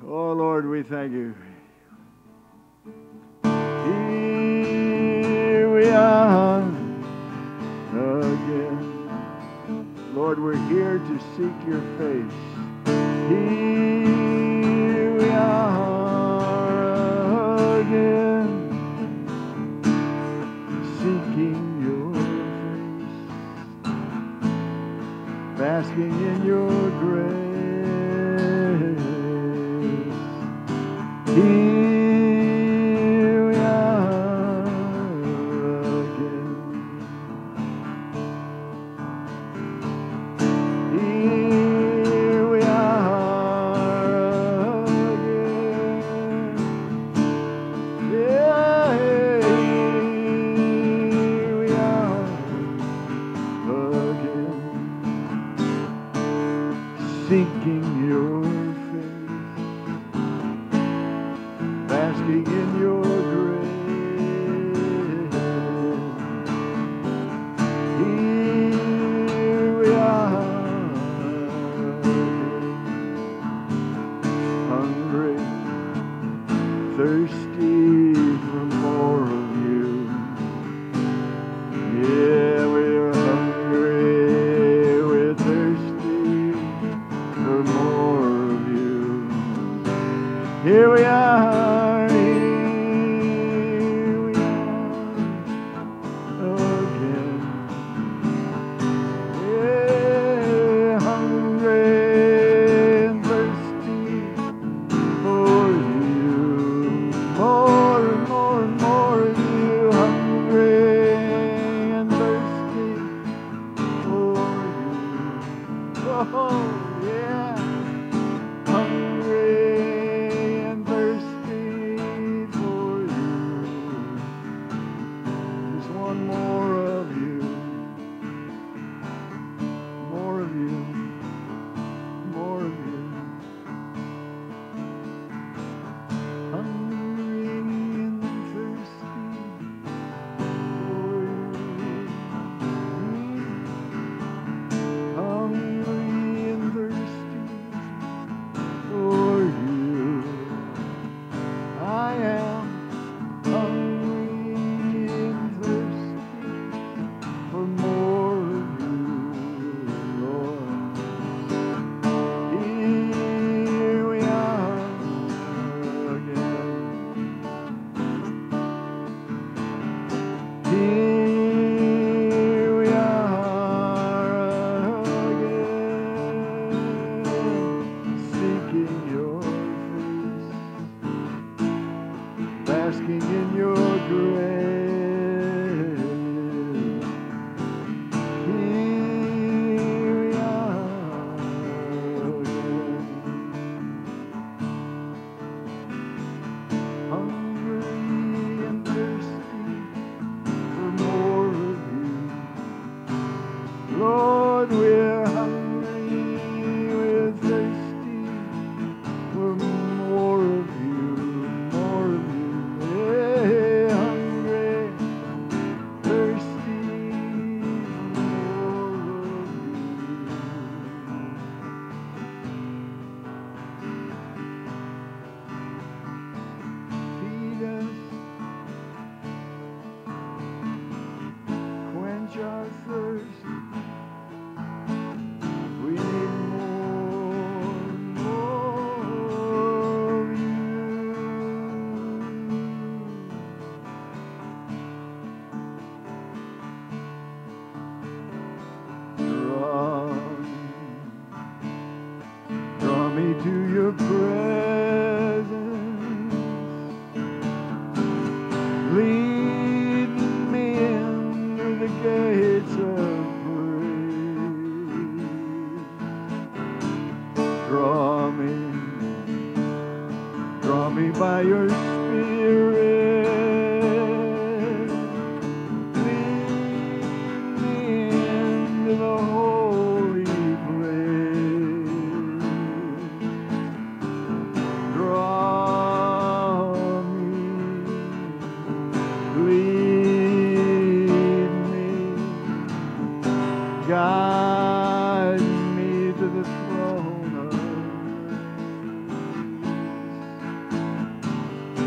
Oh, Lord, we thank you. Here we are again. Lord, we're here to seek your face. Here we are again, seeking your face, basking in your grace. Here we are again. Here we are again. Yeah, here we are again, seeking your basking in your grace. Here we are, hungry, thirsty for more of you. Yeah, we're hungry, we're thirsty for more of you. Here we are.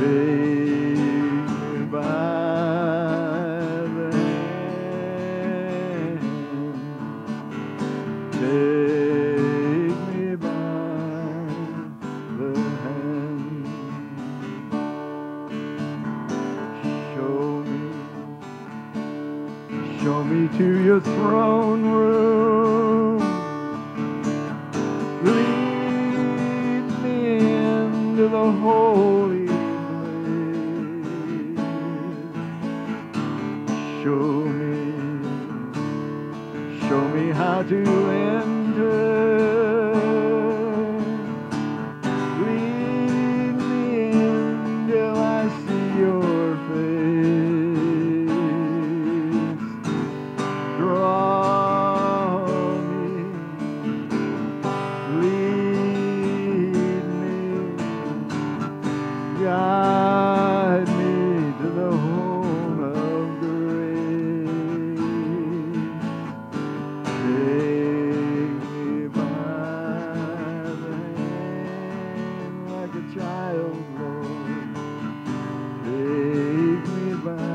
To your throne room, lead me into the holy place. Show me how to enter. Lead me in till I see your face. Guide me to the home of grace. Take me by the hand like a child, Lord. Take me by the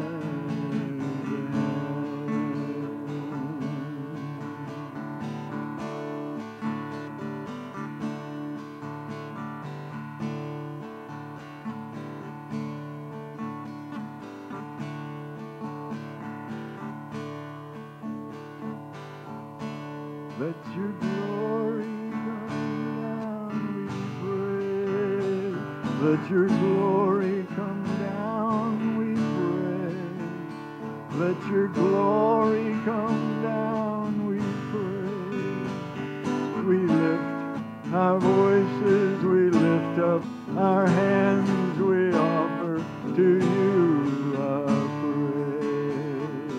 Let your glory come down, we pray. Let your glory come down, we pray. Let your glory come down, we pray. We lift our voices, we lift up our hands, we offer to you our praise.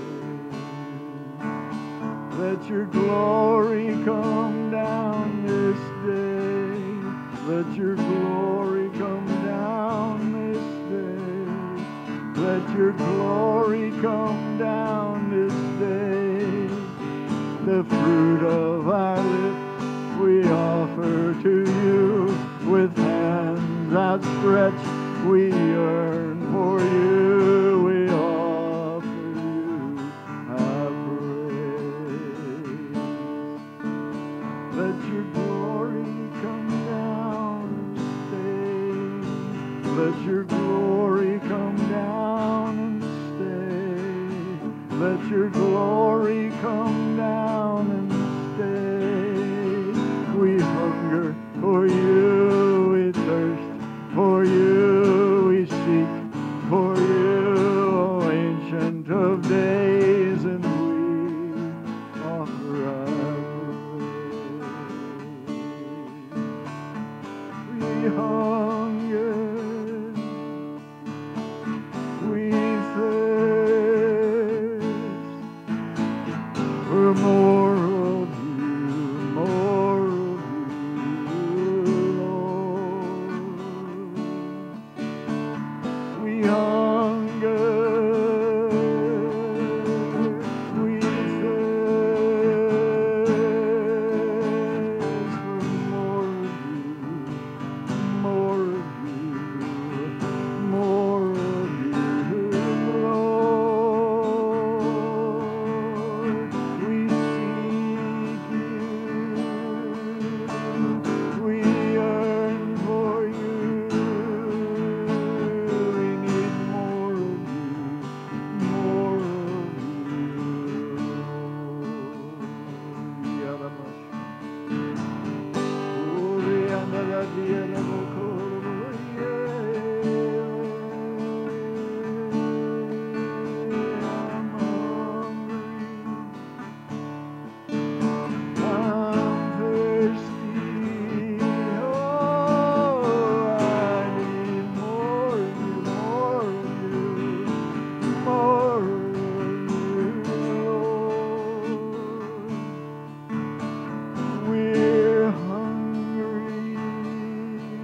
Let your glory come down this day. Let your glory come down this day. Let your glory come down this day. The fruit of our lips we offer to you. With hands outstretched we yearn for you. We offer you our praise. Let your glory come down and stay. Let your glory come down and stay. Let your glory come down and stay. We hunger for you, we thirst for you, we seek for you, O Ancient of Days, and we offer our praise. We hunger, we thirst for more of you, more of you, Lord. We hunger, we thirst for more of you, more of you, more of you, Lord. We seek you, we yearn for you, we need more of you, more of I'm thirsty, oh, I need more of you, more of you, more of you, Lord. We're hungry,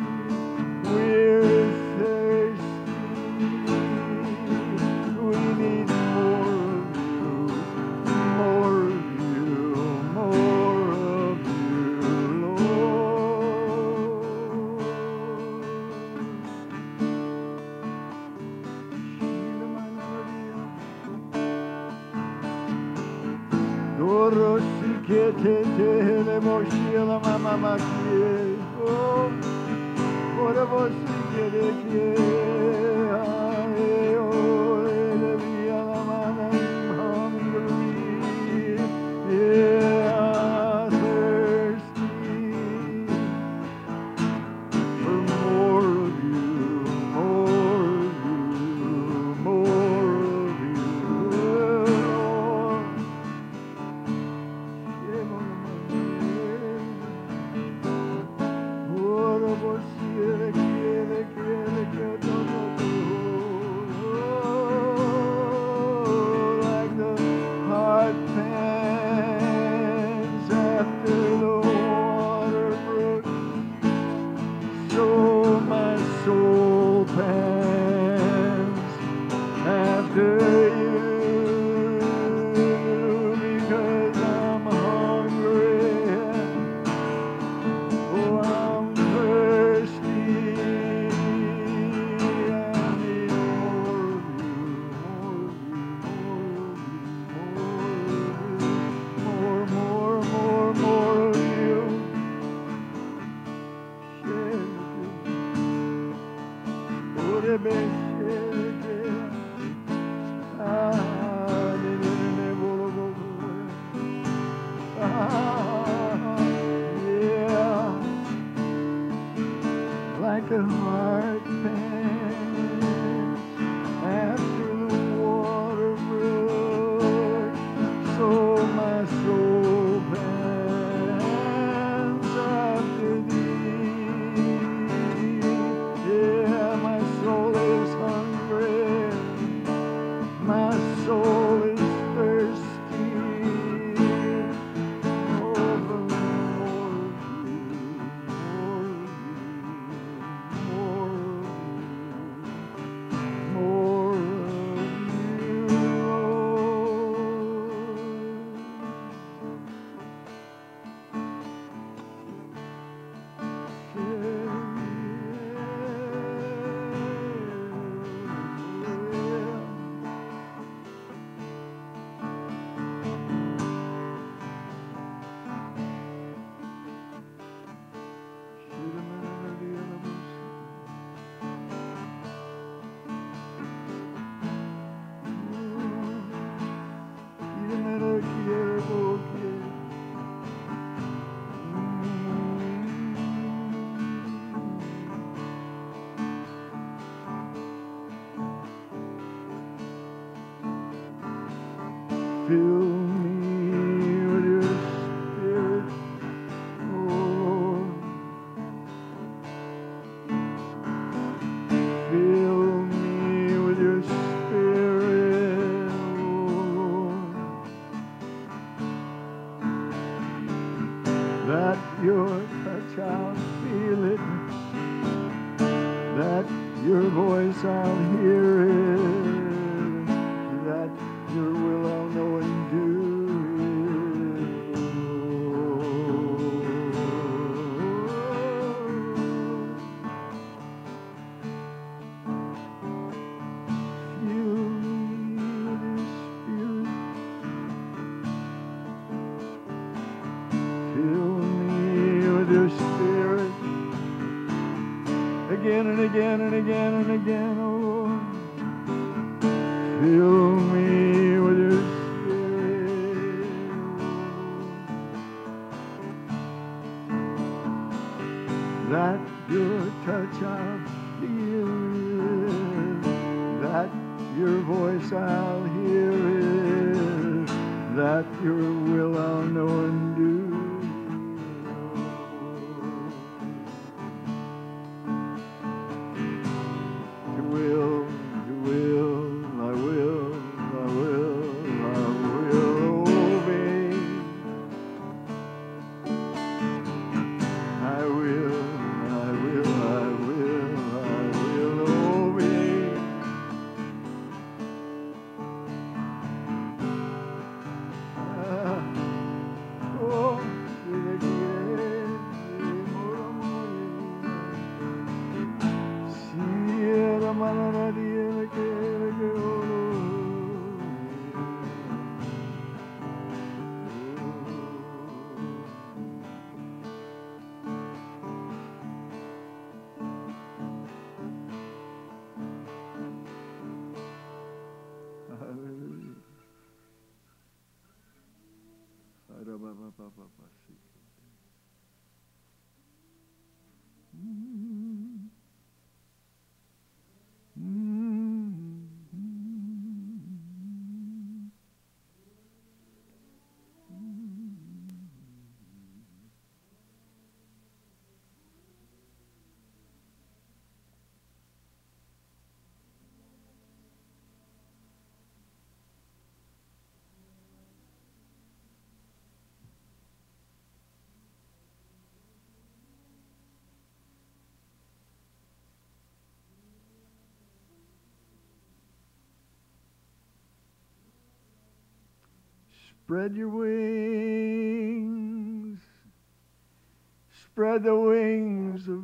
Spread your wings. Spread the wings of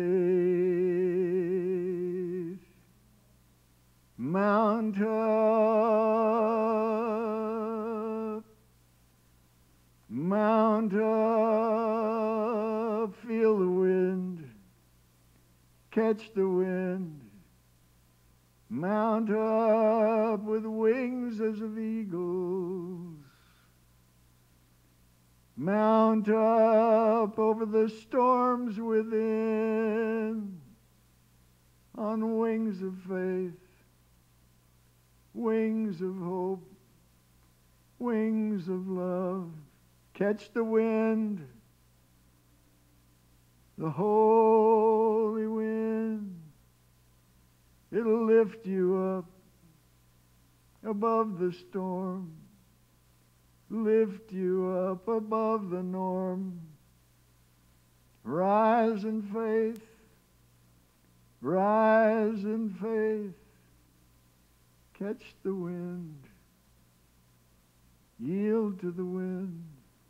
faith. Mount up. Mount up. Feel the wind. Catch the wind. Mount up with wings as of eagles. Mount up over the storms within on wings of faith, wings of hope, wings of love. Catch the wind, the holy wind. It'll lift you up above the storm. Lift you up above the norm. Rise in faith. Rise in faith. Catch the wind. Yield to the wind.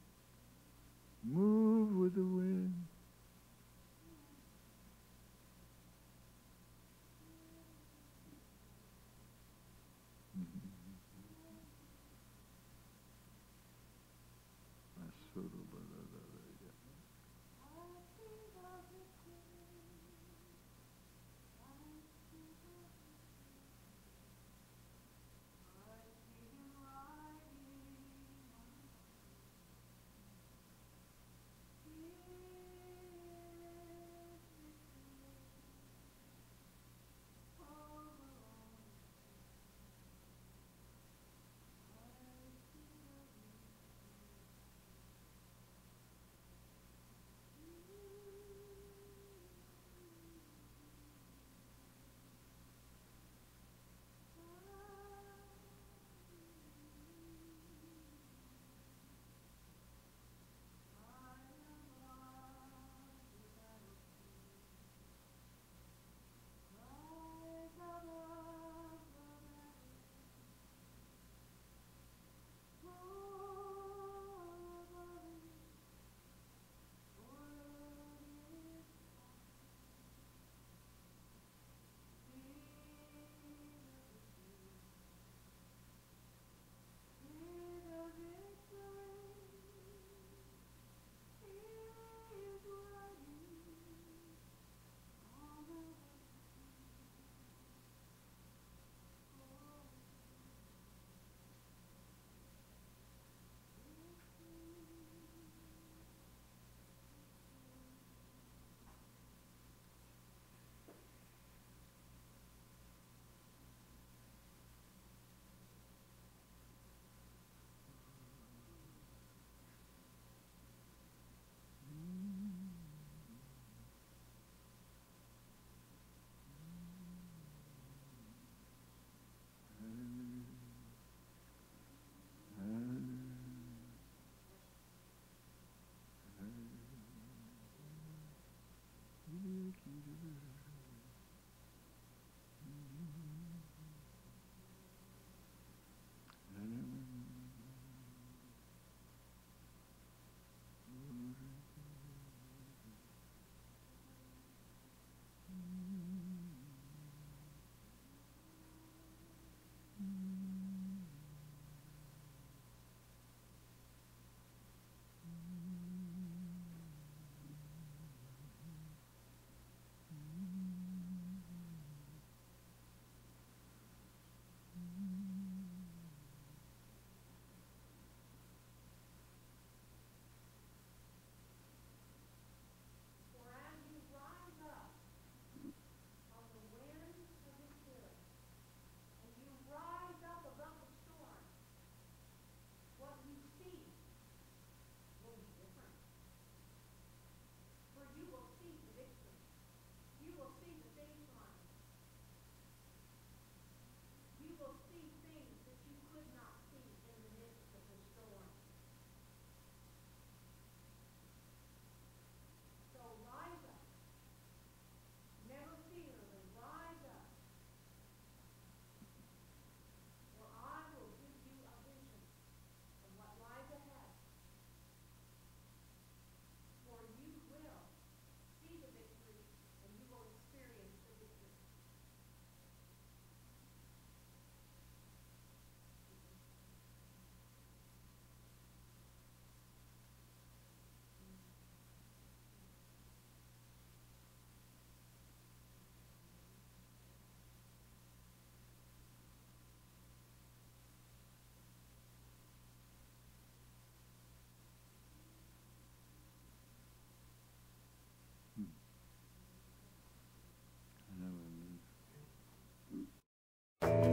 Move with the wind.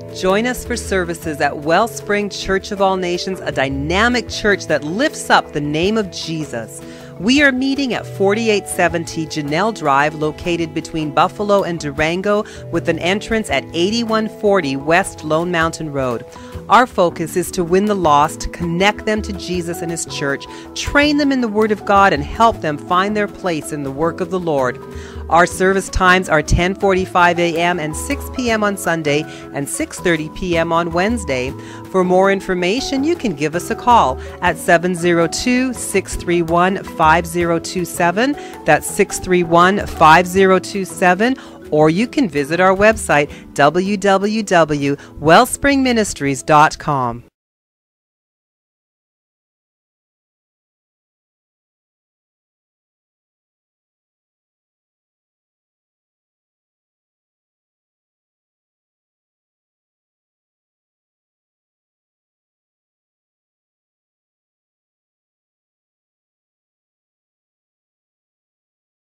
Join us for services at Wellspring Church of All Nations, a dynamic church that lifts up the name of Jesus. We are meeting at 4870 Janell Drive, located between Buffalo and Durango, with an entrance at 8140 West Lone Mountain Road. Our focus is to win the lost, connect them to Jesus and His church, train them in the Word of God, and help them find their place in the work of the Lord. Our service times are 10:45 a.m. and 6 p.m. on Sunday and 6:30 p.m. on Wednesday. For more information, you can give us a call at 702-631-5027. That's 631-5027. Or you can visit our website, www.wellspringministries.com.